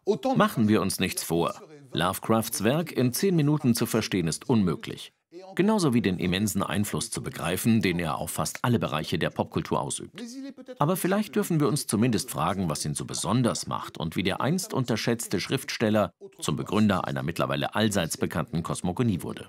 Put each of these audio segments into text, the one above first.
Machen wir uns nichts vor. Lovecrafts Werk in 10 Minuten zu verstehen ist unmöglich. Genauso wie den immensen Einfluss zu begreifen, den er auf fast alle Bereiche der Popkultur ausübt. Aber vielleicht dürfen wir uns zumindest fragen, was ihn so besonders macht und wie der einst unterschätzte Schriftsteller zum Begründer einer mittlerweile allseits bekannten Kosmogonie wurde.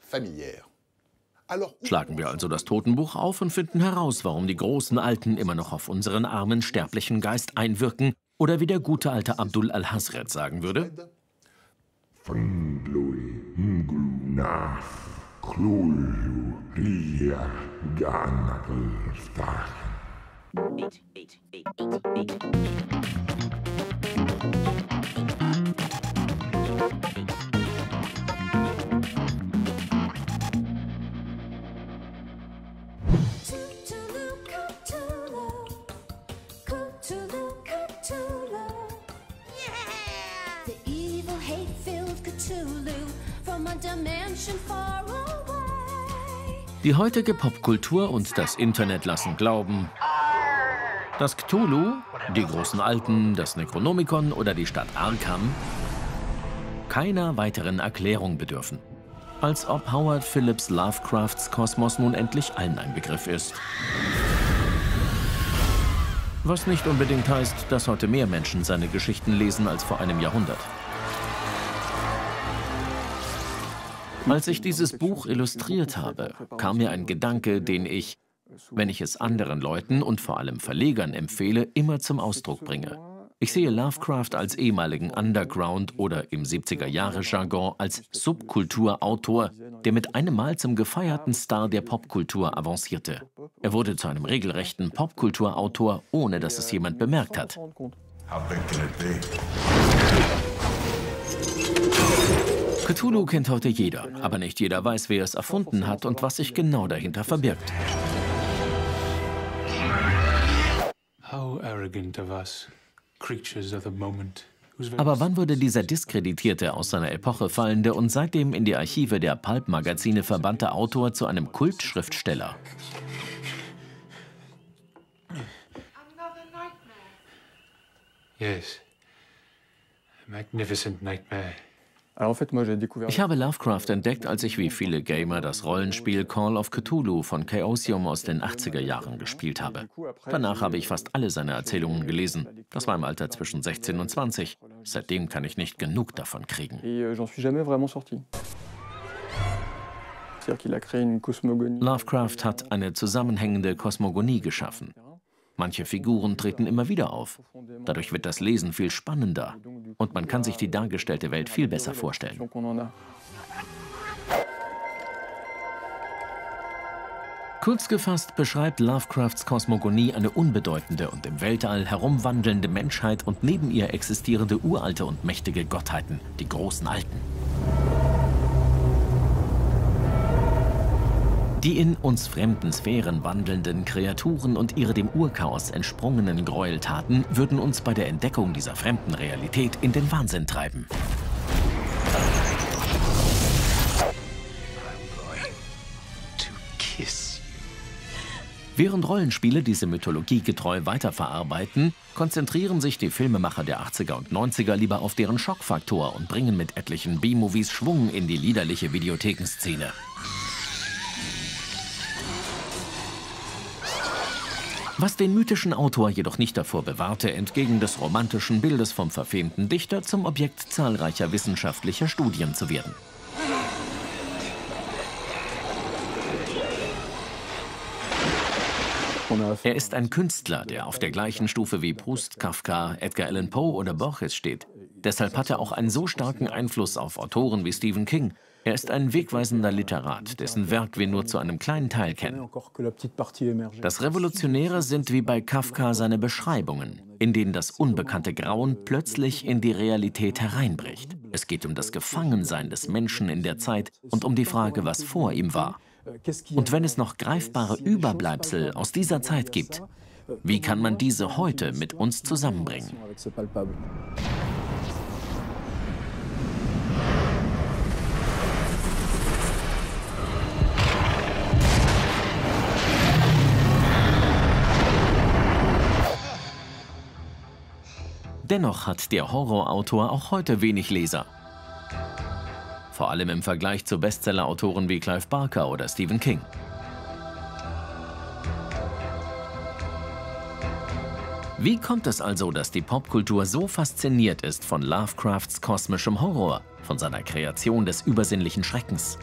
Schlagen wir also das Totenbuch auf und finden heraus, warum die großen Alten immer noch auf unseren armen, sterblichen Geist einwirken, oder wie der gute alte Abdul al-Hazred sagen würde: Die heutige Popkultur und das Internet lassen glauben, dass Cthulhu, die großen Alten, das Necronomicon oder die Stadt Arkham keiner weiteren Erklärung bedürfen. Als ob Howard Phillips Lovecrafts Kosmos nun endlich allen ein Begriff ist. Was nicht unbedingt heißt, dass heute mehr Menschen seine Geschichten lesen als vor einem Jahrhundert. Als ich dieses Buch illustriert habe, kam mir ein Gedanke, den ich, wenn ich es anderen Leuten und vor allem Verlegern empfehle, immer zum Ausdruck bringe. Ich sehe Lovecraft als ehemaligen Underground- oder im 70er-Jahre-Jargon als Subkulturautor, der mit einem Mal zum gefeierten Star der Popkultur avancierte. Er wurde zu einem regelrechten Popkulturautor, ohne dass es jemand bemerkt hat. Cthulhu kennt heute jeder, aber nicht jeder weiß, wer es erfunden hat und was sich genau dahinter verbirgt. Aber wann wurde dieser diskreditierte, aus seiner Epoche fallende und seitdem in die Archive der Pulp-Magazine verbannte Autor zu einem Kultschriftsteller? Yes. A magnificent nightmare. Ich habe Lovecraft entdeckt, als ich wie viele Gamer das Rollenspiel Call of Cthulhu von Chaosium aus den 80er Jahren gespielt habe. Danach habe ich fast alle seine Erzählungen gelesen. Das war im Alter zwischen 16 und 20. Seitdem kann ich nicht genug davon kriegen. Lovecraft hat eine zusammenhängende Kosmogonie geschaffen. Manche Figuren treten immer wieder auf. Dadurch wird das Lesen viel spannender und man kann sich die dargestellte Welt viel besser vorstellen. Kurz gefasst beschreibt Lovecrafts Kosmogonie eine unbedeutende und im Weltall herumwandelnde Menschheit und neben ihr existierende uralte und mächtige Gottheiten, die großen Alten. Die in uns fremden Sphären wandelnden Kreaturen und ihre dem Urchaos entsprungenen Gräueltaten würden uns bei der Entdeckung dieser fremden Realität in den Wahnsinn treiben. Während Rollenspiele diese Mythologie getreu weiterverarbeiten, konzentrieren sich die Filmemacher der 80er und 90er lieber auf deren Schockfaktor und bringen mit etlichen B-Movies Schwung in die liederliche Videothekenszene. Was den mythischen Autor jedoch nicht davor bewahrte, entgegen des romantischen Bildes vom verfemten Dichter zum Objekt zahlreicher wissenschaftlicher Studien zu werden. Er ist ein Künstler, der auf der gleichen Stufe wie Proust, Kafka, Edgar Allan Poe oder Borges steht. Deshalb hat er auch einen so starken Einfluss auf Autoren wie Stephen King. Er ist ein wegweisender Literat, dessen Werk wir nur zu einem kleinen Teil kennen. Das Revolutionäre sind wie bei Kafka seine Beschreibungen, in denen das unbekannte Grauen plötzlich in die Realität hereinbricht. Es geht um das Gefangensein des Menschen in der Zeit und um die Frage, was vor ihm war. Und wenn es noch greifbare Überbleibsel aus dieser Zeit gibt, wie kann man diese heute mit uns zusammenbringen? Dennoch hat der Horrorautor auch heute wenig Leser. Vor allem im Vergleich zu Bestsellerautoren wie Clive Barker oder Stephen King. Wie kommt es also, dass die Popkultur so fasziniert ist von Lovecrafts kosmischem Horror, von seiner Kreation des übersinnlichen Schreckens?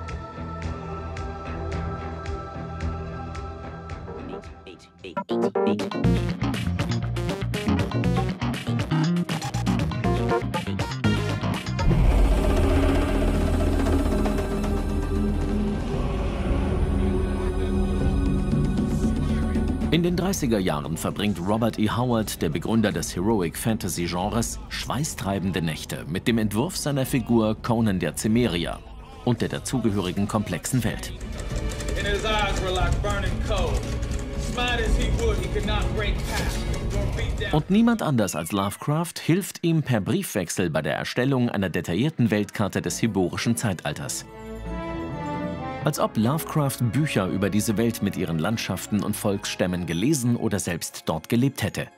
In den 30er Jahren verbringt Robert E. Howard, der Begründer des Heroic Fantasy Genres, schweißtreibende Nächte mit dem Entwurf seiner Figur Conan der Cimmerier und der dazugehörigen komplexen Welt. Und niemand anders als Lovecraft hilft ihm per Briefwechsel bei der Erstellung einer detaillierten Weltkarte des hyborischen Zeitalters. Als ob Lovecraft Bücher über diese Welt mit ihren Landschaften und Volksstämmen gelesen oder selbst dort gelebt hätte.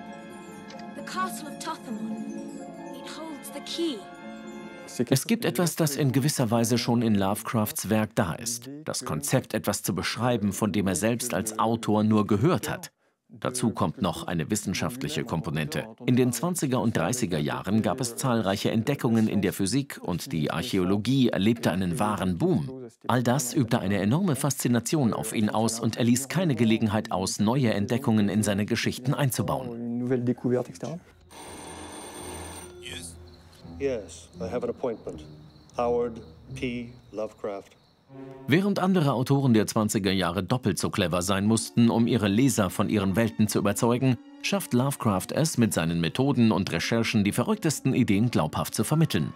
Es gibt etwas, das in gewisser Weise schon in Lovecrafts Werk da ist. Das Konzept, etwas zu beschreiben, von dem er selbst als Autor nur gehört hat. Dazu kommt noch eine wissenschaftliche Komponente. In den 20er und 30er Jahren gab es zahlreiche Entdeckungen in der Physik und die Archäologie erlebte einen wahren Boom. All das übte eine enorme Faszination auf ihn aus und er ließ keine Gelegenheit aus, neue Entdeckungen in seine Geschichten einzubauen. Yes, I have an appointment. Howard P. Lovecraft. Während andere Autoren der 20er Jahre doppelt so clever sein mussten, um ihre Leser von ihren Welten zu überzeugen, schafft Lovecraft es mit seinen Methoden und Recherchen, die verrücktesten Ideen glaubhaft zu vermitteln.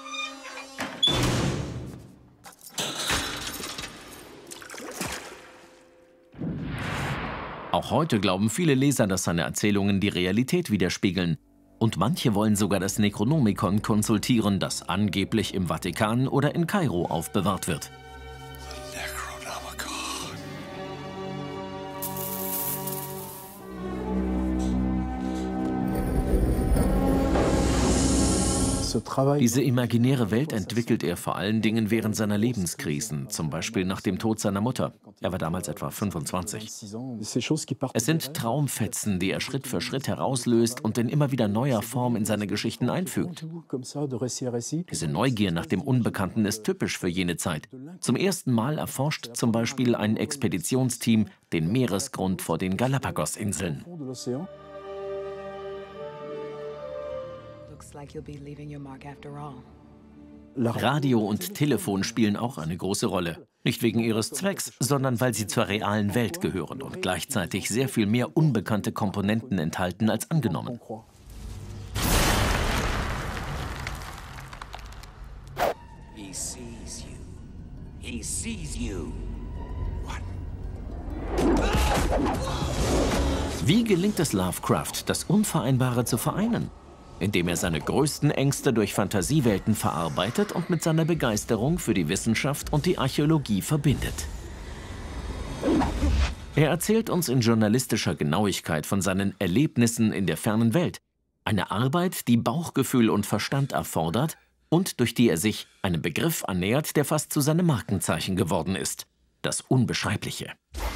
Auch heute glauben viele Leser, dass seine Erzählungen die Realität widerspiegeln. Und manche wollen sogar das Necronomicon konsultieren, das angeblich im Vatikan oder in Kairo aufbewahrt wird. Diese imaginäre Welt entwickelt er vor allen Dingen während seiner Lebenskrisen, zum Beispiel nach dem Tod seiner Mutter. Er war damals etwa 25. Es sind Traumfetzen, die er Schritt für Schritt herauslöst und in immer wieder neuer Form in seine Geschichten einfügt. Diese Neugier nach dem Unbekannten ist typisch für jene Zeit. Zum ersten Mal erforscht zum Beispiel ein Expeditionsteam den Meeresgrund vor den Galapagos-Inseln. Radio und Telefon spielen auch eine große Rolle. Nicht wegen ihres Zwecks, sondern weil sie zur realen Welt gehören und gleichzeitig sehr viel mehr unbekannte Komponenten enthalten als angenommen. Wie gelingt es Lovecraft, das Unvereinbare zu vereinen? Indem er seine größten Ängste durch Fantasiewelten verarbeitet und mit seiner Begeisterung für die Wissenschaft und die Archäologie verbindet. Er erzählt uns in journalistischer Genauigkeit von seinen Erlebnissen in der fernen Welt. Eine Arbeit, die Bauchgefühl und Verstand erfordert und durch die er sich einem Begriff annähert, der fast zu seinem Markenzeichen geworden ist: das Unbeschreibliche.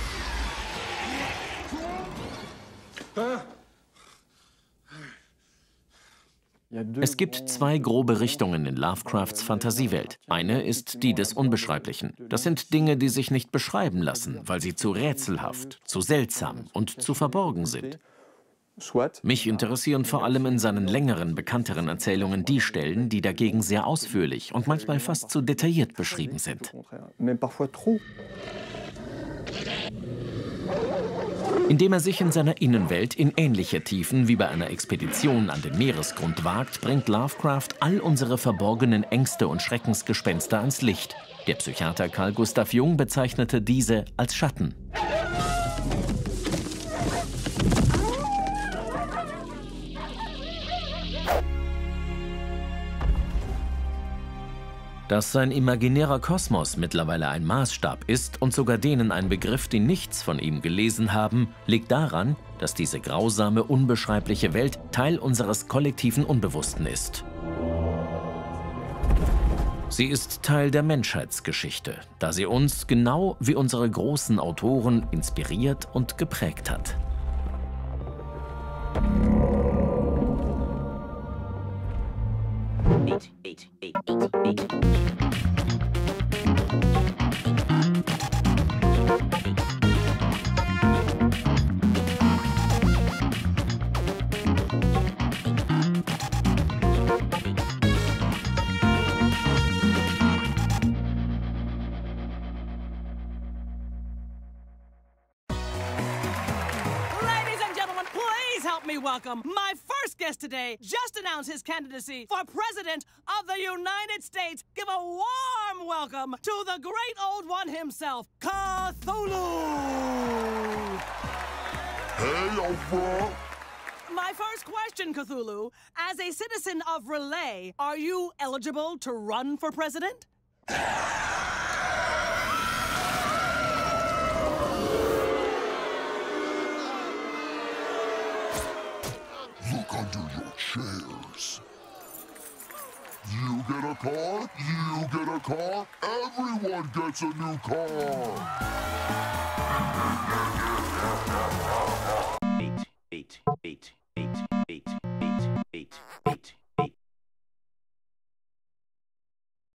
Es gibt zwei grobe Richtungen in Lovecrafts Fantasiewelt. Eine ist die des Unbeschreiblichen. Das sind Dinge, die sich nicht beschreiben lassen, weil sie zu rätselhaft, zu seltsam und zu verborgen sind. Mich interessieren vor allem in seinen längeren, bekannteren Erzählungen die Stellen, die dagegen sehr ausführlich und manchmal fast zu detailliert beschrieben sind. Indem er sich in seiner Innenwelt in ähnliche Tiefen wie bei einer Expedition an den Meeresgrund wagt, bringt Lovecraft all unsere verborgenen Ängste und Schreckensgespenster ans Licht. Der Psychiater Carl Gustav Jung bezeichnete diese als Schatten. Dass sein imaginärer Kosmos mittlerweile ein Maßstab ist und sogar denen ein Begriff, die nichts von ihm gelesen haben, liegt daran, dass diese grausame, unbeschreibliche Welt Teil unseres kollektiven Unbewussten ist. Sie ist Teil der Menschheitsgeschichte, da sie uns, genau wie unsere großen Autoren, inspiriert und geprägt hat. Welcome. My first guest today just announced his candidacy for President of the United States. Give a warm welcome to the great old one himself, Cthulhu! Hey, Alpha! My first question, Cthulhu. As a citizen of Relay, are you eligible to run for president? Look under your chairs. You get a car, you get a car, everyone gets a new car.